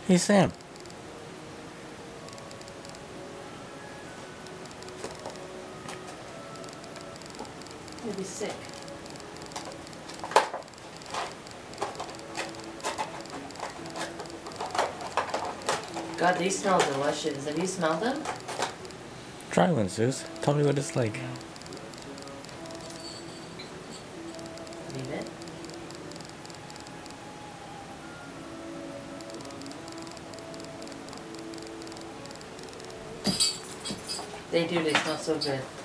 Hey, Sam. You'll be sick. God, these smell delicious. Have you smelled them? Try one, Zeus. Tell me what it's like. Need it? They do, they smell so good.